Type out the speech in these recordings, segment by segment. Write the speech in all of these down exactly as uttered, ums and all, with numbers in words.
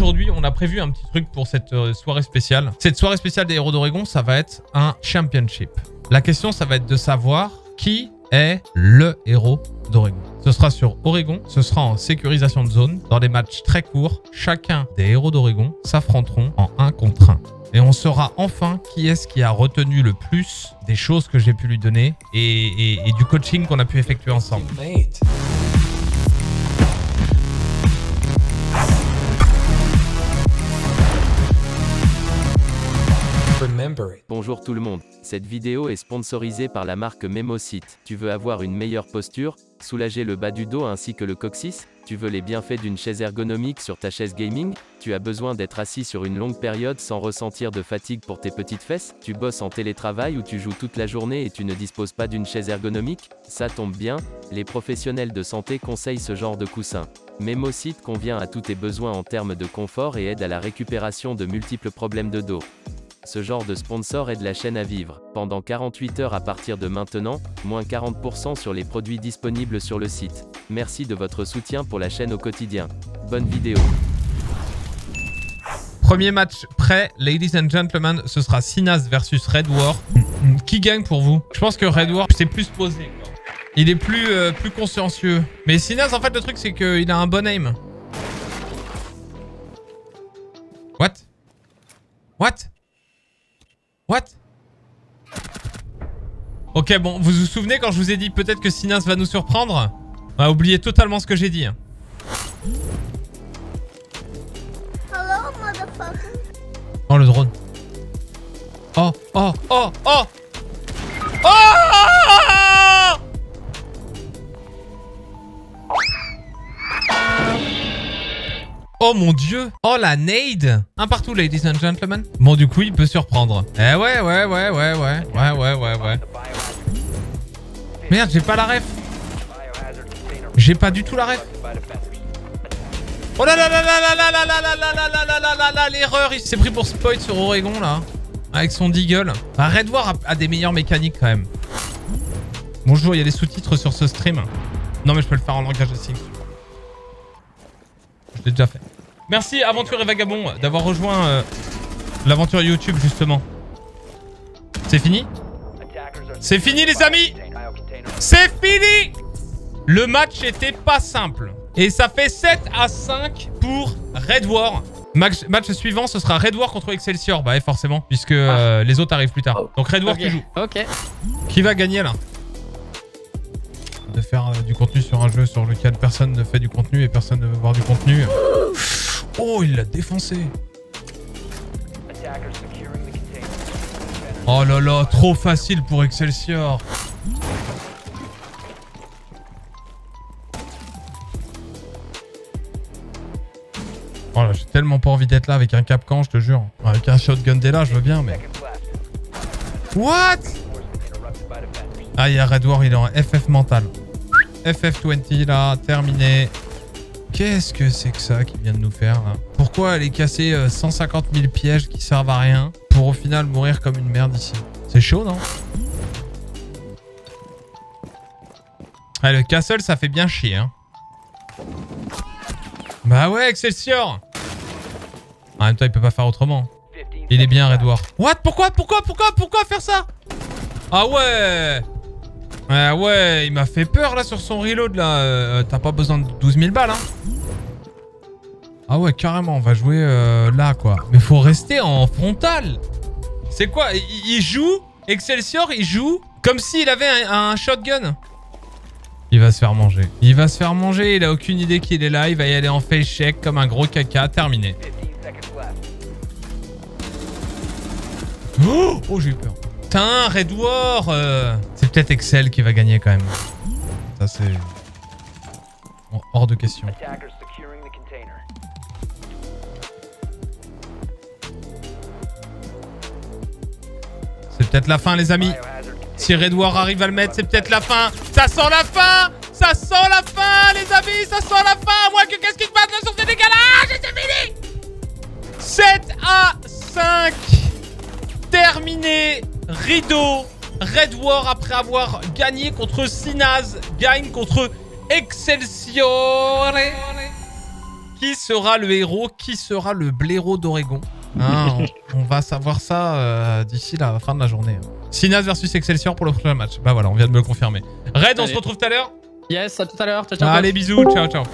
aujourd'hui, on a prévu un petit truc pour cette euh, soirée spéciale. Cette soirée spéciale des héros d'Oregon, ça va être un championship. La question, ça va être de savoir qui est le héros d'Oregon. Ce sera sur Oregon, ce sera en sécurisation de zone. Dans des matchs très courts, chacun des héros d'Oregon s'affronteront en un contre un. Et on saura enfin qui est-ce qui a retenu le plus des choses que j'ai pu lui donner et, et, et du coaching qu'on a pu effectuer ensemble. Bonjour tout le monde, cette vidéo est sponsorisée par la marque Memosite. Tu veux avoir une meilleure posture, soulager le bas du dos ainsi que le coccyx? Tu veux les bienfaits d'une chaise ergonomique sur ta chaise gaming? Tu as besoin d'être assis sur une longue période sans ressentir de fatigue pour tes petites fesses? Tu bosses en télétravail ou tu joues toute la journée et tu ne disposes pas d'une chaise ergonomique? Ça tombe bien, les professionnels de santé conseillent ce genre de coussin. Memosite convient à tous tes besoins en termes de confort et aide à la récupération de multiples problèmes de dos. Ce genre de sponsor aide la chaîne à vivre. Pendant quarante-huit heures à partir de maintenant, moins quarante pour cent sur les produits disponibles sur le site. Merci de votre soutien pour la chaîne au quotidien. Bonne vidéo. Premier match prêt, ladies and gentlemen, ce sera Synas versus Red War. Qui gagne pour vous? Je pense que Red War s'est plus posé. Il est plus, euh, plus consciencieux. Mais Synas, en fait, le truc, c'est qu'il a un bon aim. What? What? What? Ok, bon, vous vous souvenez quand je vous ai dit peut-être que Synas va nous surprendre? On a oublié totalement ce que j'ai dit. Hello, motherfucker. Oh, le drone. Oh, oh, oh, oh! Oh! Oh mon dieu! Oh la nade! Un partout, ladies and gentlemen. Bon, du coup, il peut surprendre. Eh ouais, ouais, ouais, ouais, ouais. Ouais, ouais, ouais, ouais. Merde, j'ai pas la ref. J'ai pas du tout la ref. Oh là là là là là là là là là là là là là là là, l'erreur! Il s'est pris pour spoil sur Oregon, là. Avec son deagle. Enfin, Red War a, a des meilleures mécaniques, quand même. Bonjour, il y a des sous-titres sur ce stream. Non, mais je peux le faire en langage de signes. Je l'ai déjà fait. Merci Aventure et Vagabond d'avoir rejoint euh, l'aventure YouTube justement. C'est fini? C'est fini les amis! C'est fini! Le match était pas simple. Et ça fait sept à cinq pour Red War. Match, match suivant, ce sera Red War contre Excelsior. Bah ouais, forcément, puisque euh, les autres arrivent plus tard. Donc Red War okay. qui joue. Ok. Qui va gagner là? De faire euh, du contenu sur un jeu sur lequel personne ne fait du contenu et personne ne veut voir du contenu. Oh, il l'a défoncé. Oh là là, trop facile pour Excelsior. Oh là, j'ai tellement pas envie d'être là avec un Capcan, je te jure. Avec un shotgun dès là, je veux bien, mais... What? Ah, il y a Red War, il est en F F mental. F F vingt là, terminé. Qu'est-ce que c'est que ça qu'il vient de nous faire là? Pourquoi aller casser euh, cent cinquante mille pièges qui servent à rien pour au final mourir comme une merde ici? C'est chaud, non? Ah, le castle, ça fait bien chier, hein. Bah ouais, Excelsior. En même temps, il peut pas faire autrement. Il est bien, Red War. What? Pourquoi? Pourquoi? Pourquoi? Pourquoi faire ça? Ah ouais. Ah ouais, il m'a fait peur là sur son reload là. Euh, T'as pas besoin de douze mille balles, hein. Ah ouais, carrément, on va jouer euh, là quoi. Mais faut rester en frontal. C'est quoi? il, il joue, Excelsior, il joue comme s'il avait un, un shotgun. Il va se faire manger. Il va se faire manger, il a aucune idée qu'il est là. Il va y aller en face check comme un gros caca. Terminé. Oh, oh j'ai eu peur. Putain, Red War euh... C'est peut-être Excel qui va gagner quand même. Ça c'est... Bon, hors de question. C'est peut-être la fin les amis. Si Red War arrive à le mettre, c'est peut-être la fin. Ça sent la fin. Ça sent la fin les amis. Ça sent la fin. Moi que qu'est-ce qui se passe sur ces décalages? Et c'est fini. sept à cinq. Terminé. Rideau. Red War après avoir gagné contre Synas gagne contre Excelsior. Qui sera le héros? Qui sera le blaireau d'Oregon? Hein, on, on va savoir ça euh, d'ici la fin de la journée. Sinaz versus Excelsior pour le prochain match. Bah voilà, on vient de me le confirmer. Red, on Allez. se retrouve tout à l'heure. Yes, à tout à l'heure. Ciao, ciao. Allez, bisous, ciao, ciao.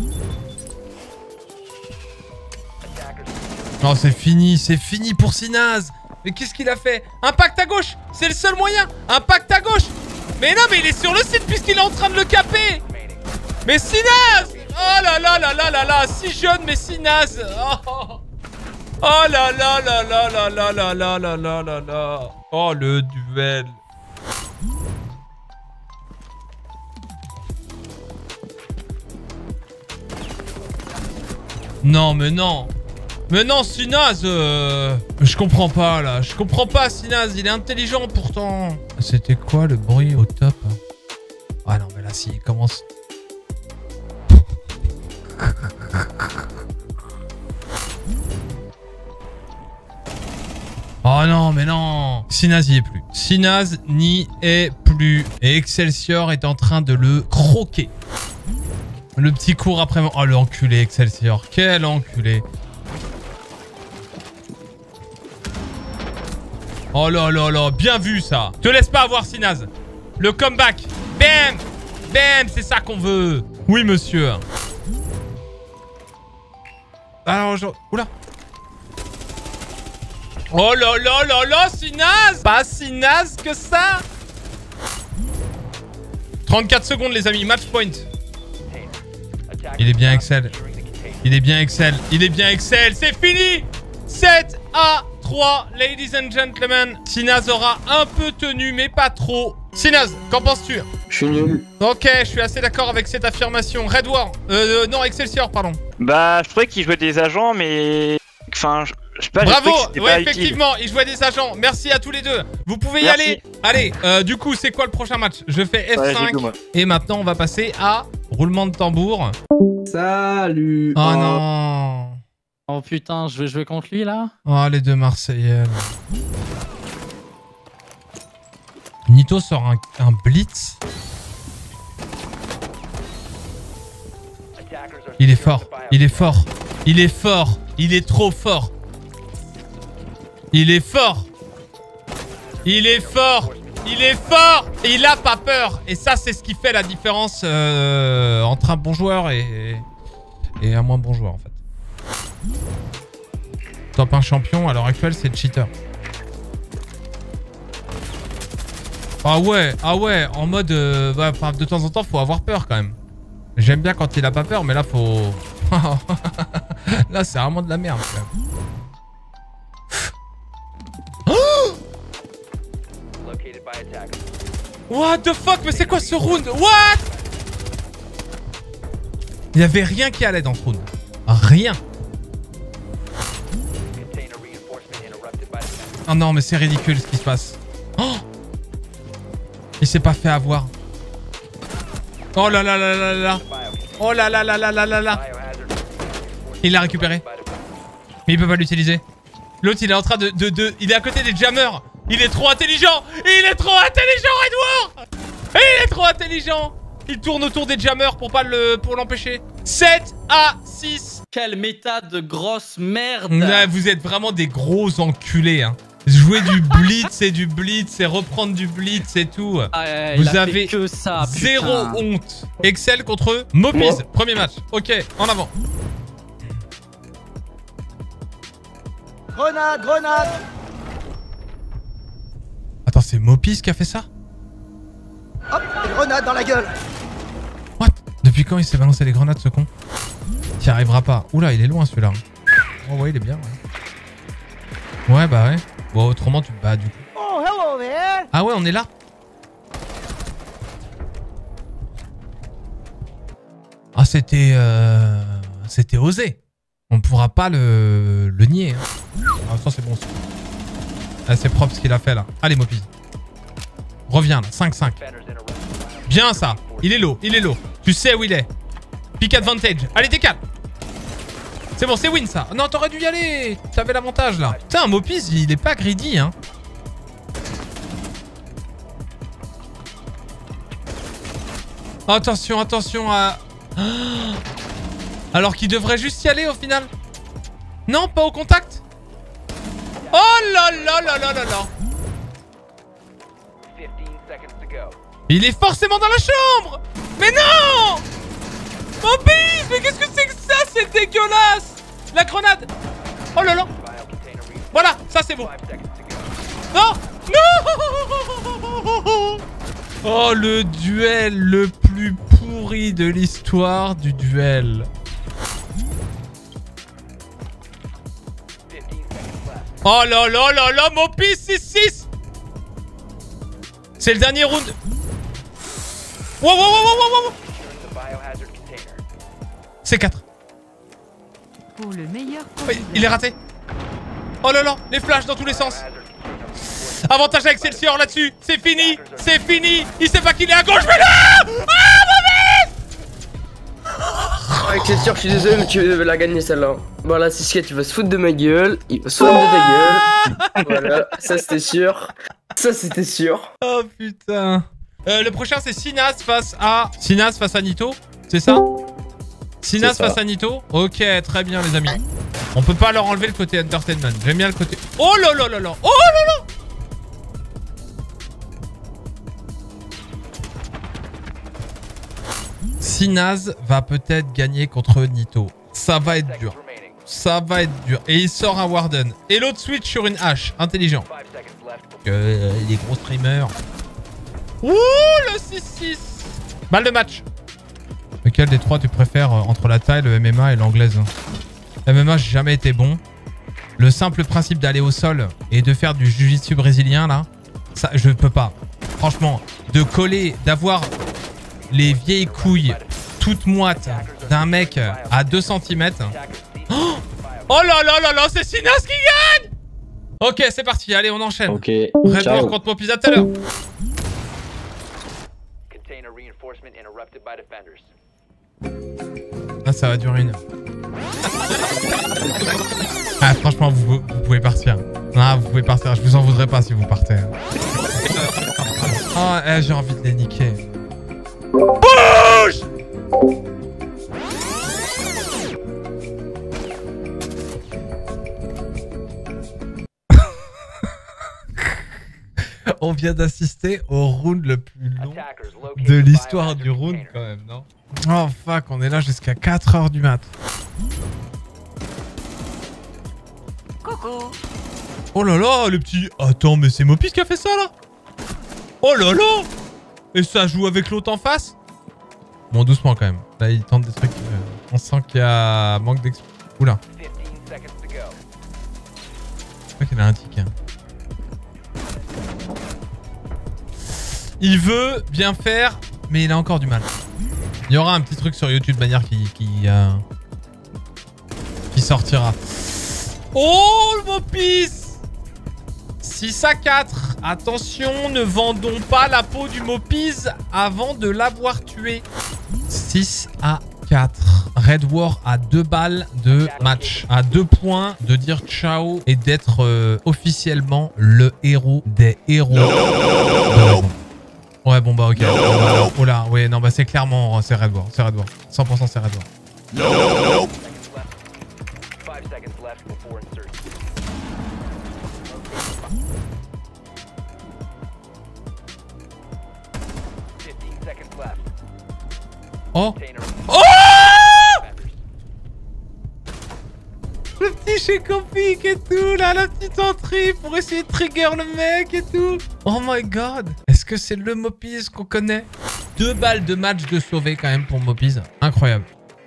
Non, c'est fini, c'est fini pour Sinaz. Mais qu'est-ce qu'il a fait? Impact à gauche, c'est le seul moyen. Impact à gauche. Mais non, mais il est sur le site puisqu'il est en train de le caper. Mais Sinaz! Oh là là là là là là, si jeune mais Sinaz. Oh, oh là là là là là là là là là là là là. Oh le duel. Non mais non. Mais non, Sinaz, euh... je comprends pas là, je comprends pas Sinaz, il est intelligent pourtant. C'était quoi le bruit au top? Ah non mais là si il commence... Oh non mais non. Sinaz n'y est plus. Sinaz n'y est plus. Et Excelsior est en train de le croquer. Le petit cours après... Oh le enculé Excelsior, quel enculé. Oh là là là, bien vu ça. Te laisse pas avoir Sinaz. Le comeback. Bam. Bam, c'est ça qu'on veut. Oui monsieur. Alors je... Oula. Oh là là là là, Sinaz. Pas si naze que ça. trente-quatre secondes les amis, match point. Il est bien Excel. Il est bien Excel. Il est bien Excel. C'est fini. sept à trois, ladies and gentlemen. Sinaz aura un peu tenu, mais pas trop. Sinaz, qu'en penses-tu? Je suis nul. Ok, je suis assez d'accord avec cette affirmation. Red War. Euh, euh, non, Excelsior, pardon. Bah, je trouvais qu'il jouait des agents, mais... Enfin, je je sais pas... Bravo. Ouais, Ouais, effectivement, il jouait des agents. Merci à tous les deux. Vous pouvez y Merci. aller. Allez, euh, du coup, c'est quoi le prochain match? Je fais F cinq. Ouais, j'ai goût, moi. Et maintenant, on va passer à roulement de tambour. Salut. Oh non. Oh putain, je vais jouer contre lui là. Oh, les deux Marseillais. Nito sort un, un blitz. Il est fort. Il est fort. Il est fort. Il est trop fort. Il est fort. Il est fort. Il est fort. Et il a pas peur. Et ça, c'est ce qui fait la différence euh, entre un bon joueur et, et un moins bon joueur, en fait. Top un champion, à l'heure actuelle, c'est le cheater. Ah ouais, ah ouais, en mode... Euh, bah, de temps en temps, faut avoir peur, quand même. J'aime bien quand il a pas peur, mais là, faut... Là, c'est vraiment de la merde, quand même. Oh! What the fuck? Mais c'est quoi ce round? What? Il y avait rien qui allait dans ce round. Rien. Oh non, mais c'est ridicule ce qui se passe. Oh! Il s'est pas fait avoir. Oh là là là là là. Oh là là là là là là là. Il l'a récupéré. Mais il peut pas l'utiliser. L'autre, il est en train de, de, de... Il est à côté des jammers. Il est trop intelligent. Il est trop intelligent, Edward. Il est trop intelligent. Il tourne autour des jammers pour pas le pour l'empêcher. sept à six. Quelle méta de grosse merde. Ouais, vous êtes vraiment des gros enculés, hein. Jouer du blitz et du blitz et reprendre du blitz et tout. Ah, ouais, vous il a avez fait que ça, zéro putain. honte. Excel contre Mopiz. Premier match. Ok, en avant. Grenade, grenade. Attends, c'est Mopiz qui a fait ça? Hop, grenade dans la gueule. What? Depuis quand il s'est balancé les grenades, ce con? T'y arriveras pas. Oula, il est loin celui-là. Oh ouais, il est bien. Ouais, ouais bah ouais. Bon, autrement, tu... Bah, du coup... Oh, hello there. Ah ouais, on est là. Ah, c'était... Euh... C'était osé. On pourra pas le, le nier. Hein. Ah, ça, c'est bon. Ah, c'est propre ce qu'il a fait, là. Allez, Mopiz. Reviens, là. cinq cinq. Bien, ça. Il est low, il est low. Tu sais où il est. Pick advantage. Allez, décale. C'est bon, c'est win, ça. Non, t'aurais dû y aller. T'avais l'avantage, là. Putain, Mopiz, il est pas greedy, hein. Attention, attention à... Alors qu'il devrait juste y aller au final. Non, pas au contact. Oh là là là là là là. Il est forcément dans la chambre. Mais non. Mon pisse, mais qu'est-ce que c'est que ça? C'est dégueulasse. La grenade. Oh là là. Voilà, ça c'est bon. Non. Non. Oh, le duel le plus pourri de l'histoire du duel. Oh là là là là, mon pisse, six six. C'est le dernier round. Wow, wow, wow, wow, wow. C'est quatre. Pour le meilleur Oui, il est raté. Oh là là, les flashs dans tous les sens. Avantage à Excelsior là-dessus. C'est fini, c'est fini. Il sait pas qu'il est à gauche, mais là. Ah, Oh, Excelsior, je suis désolé, mais tu veux la gagner celle-là. Voilà, c'est ce que tu vas se foutre de ma gueule. Il va se foutre de ta gueule. Voilà, ça c'était sûr. Ça c'était sûr. Oh putain. Euh, le prochain c'est Sinas face à... Sinas face à Nito, c'est ça? Sinas face à Nito. Ok, très bien les amis. On peut pas leur enlever le côté entertainment. J'aime bien le côté... Oh là là là là. Oh là là. Sinas va peut-être gagner contre Nito. Ça va être dur. Ça va être dur. Et il sort un Warden. Et l'autre switch sur une hache. Intelligent. Euh, les gros streamers. Ouh, le six six. Balle de match. Lequel des trois tu préfères entre la taille, le M M A et l'anglaise? M M A, j'ai jamais été bon. Le simple principe d'aller au sol et de faire du jiu-jitsu brésilien, là, ça, je peux pas. Franchement, de coller, d'avoir les vieilles couilles toutes moites d'un mec à deux centimètres. Oh, oh là là là là, c'est Sinas qui gagne. Ok, c'est parti. Allez, on enchaîne. Ok. Red War contre Mopis à tout à l'heure. Ah, ça va durer une heure. Ah, franchement, vous, vous pouvez partir. Ah, vous pouvez partir. Je vous en voudrais pas si vous partez. Ah, eh, j'ai envie de les niquer. Bouge! On vient d'assister au round le plus long de l'histoire du round quand même, non? Oh fuck, on est là jusqu'à quatre heures du mat. Coucou. Oh là là, le petit... Attends, mais c'est Mopis qui a fait ça là? Oh là là! Et ça joue avec l'autre en face? Bon, doucement quand même. Là, il tente des trucs. Euh, on sent qu'il y a manque d'expérience. Oula. Je crois qu'il a un tic. Hein. Il veut bien faire, mais il a encore du mal. Il y aura un petit truc sur YouTube de manière qui... Qui, euh, qui sortira. Oh, le Mopis! six à quatre. Attention, ne vendons pas la peau du Mopis avant de l'avoir tué. six à quatre. Red War à deux balles de match. À deux points de dire ciao et d'être euh, officiellement le héros des héros. De ouais, bon bah ok. Oh là, ouais, non, bah c'est clairement, c'est Red War. C'est Red War. cent pour cent c'est Red War. No. Oh. Oh, le petit Shekopic et tout, là, la petite entrée pour essayer de trigger le mec et tout. Oh my god. Est-ce que c'est le Mopis qu'on connaît? Deux balles de match de sauver quand même pour Mopis. Incroyable.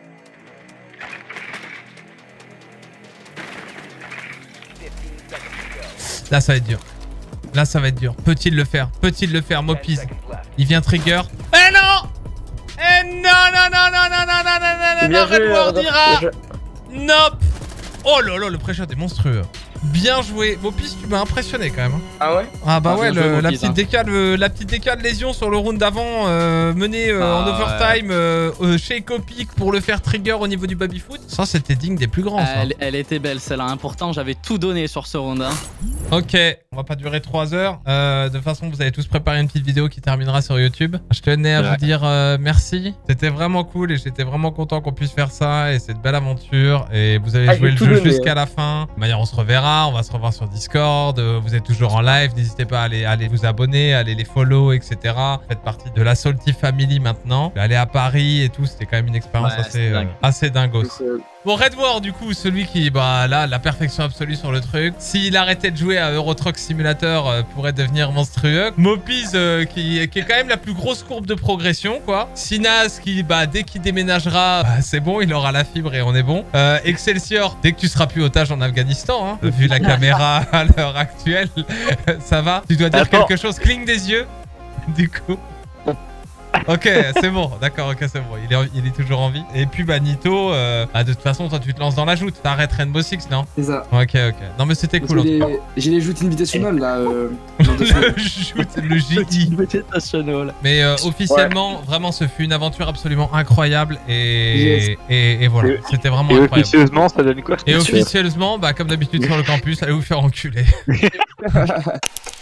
Là, ça va être dur. Là, ça va être dur. Peut-il le faire? Peut-il le faire, Mopis? Il vient trigger. Eh non! Eh non, non, non, non, non, non, non, non, non, non, Red War dira nope. Oh là là, le pré-shot est monstrueux. Bien joué. Mopis, tu m'as impressionné quand même. Hein. Ah ouais? Ah bah ah, ouais, joué, le, Mopis, la, petite hein. décale, euh, la petite décale lésion sur le round d'avant, euh, menée euh, ah, en overtime, ouais. euh, euh, chez Copic pour le faire trigger au niveau du baby-foot. Ça, c'était digne des plus grands. Ça. Elle, elle était belle celle-là. Hein. Pourtant, j'avais tout donné sur ce round. Hein. Ok, on va pas durer trois heures. Euh, de toute façon, vous avez tous préparé une petite vidéo qui terminera sur YouTube. Je tenais à Ouais. vous dire euh, merci. C'était vraiment cool et j'étais vraiment content qu'on puisse faire ça et cette belle aventure. Et vous avez Ah, joué j'ai le tout jeu donné, jusqu'à hein. la fin. De manière, on se reverra. On va se revoir sur Discord. Euh, Vous êtes toujours en live. N'hésitez pas à aller, à aller vous abonner, à aller les follow, et cetera. Faites partie de la Salty Family maintenant. Aller à Paris et tout, c'était quand même une expérience Ouais, assez, c'est euh, dingue. assez dingos. Euh, Bon, Red War, du coup, celui qui, bah là, la perfection absolue sur le truc. S'il arrêtait de jouer à Euro Truck Simulator, euh, pourrait devenir monstrueux. Mopiz, euh, qui, qui est quand même la plus grosse courbe de progression, quoi. Sinaz, qui, bah, dès qu'il déménagera, bah, c'est bon, il aura la fibre et on est bon. Euh, Excelsior, dès que tu seras plus otage en Afghanistan, hein, vu la caméra à l'heure actuelle, ça va. Tu dois dire Attends. quelque chose, cligne des yeux, du coup. Ok, c'est bon, d'accord, ok, c'est bon, il est, en- il est toujours en vie. Et puis, bah, Nito, euh, bah, de toute façon, toi, tu te lances dans la joute. T'arrêtes Rainbow Six, non? C'est ça. Ok, ok. Non, mais c'était cool, en J'ai tout cas. les, j'ai les joutes invitationnelles là. Euh, Le joute, le J I. National. Mais euh, officiellement, vraiment, ce fut une aventure absolument incroyable. Et, Yes. et, et voilà, Et- c'était vraiment Et incroyable. officieusement, ça donne quoi? Et officieusement, bah, comme d'habitude sur le campus, allez vous faire enculer.